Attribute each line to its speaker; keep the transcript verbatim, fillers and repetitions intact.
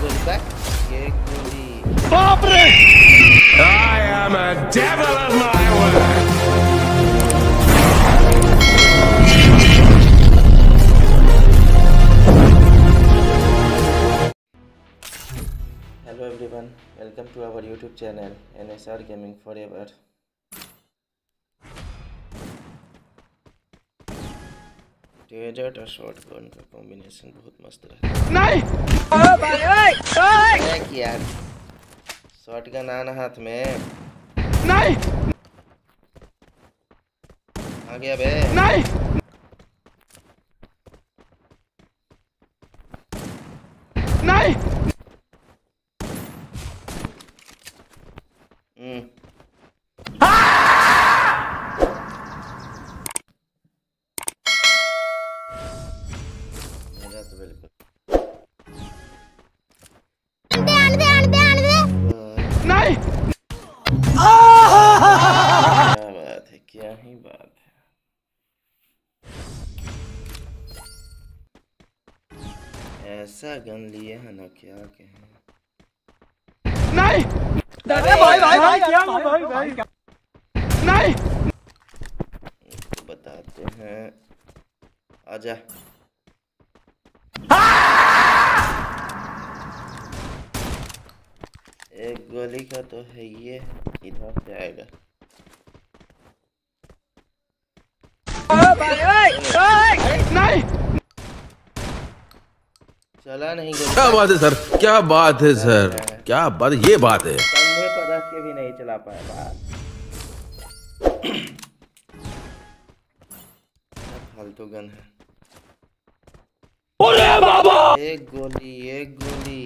Speaker 1: गोली बैक। ये गोली
Speaker 2: बाप रे।
Speaker 3: I am a devil of my word.
Speaker 1: Hello everyone, welcome to our YouTube channel N S R Gaming Forever. Desert और shotgun का combination बहुत मस्त रहता है।
Speaker 2: नहीं
Speaker 1: यार शॉटगन आना हाथ में
Speaker 2: नहीं
Speaker 1: आ गया बे।
Speaker 2: नहीं नहीं
Speaker 1: हम्म मेरा तो बिल्कुल
Speaker 2: नहीं।
Speaker 1: क्या बात है, क्या ही बात है। ऐसा गन लिए है ना, क्या कहें।
Speaker 2: नहीं
Speaker 1: अरे
Speaker 2: भाई भाई भाई क्या भाई भाई नहीं
Speaker 1: तो बताते हैं, आजा। एक गोली का तो है, ये इधर से आएगा।
Speaker 2: नहीं
Speaker 1: चला नहीं गोली।
Speaker 3: क्या बात है सर, क्या बात है सर, क्या बात है, ये बात है।
Speaker 1: कंधे पर रख के भी नहीं चला पाया बात। फालतू गन है।
Speaker 2: अरे बाबा
Speaker 1: एक गोली, एक गोली।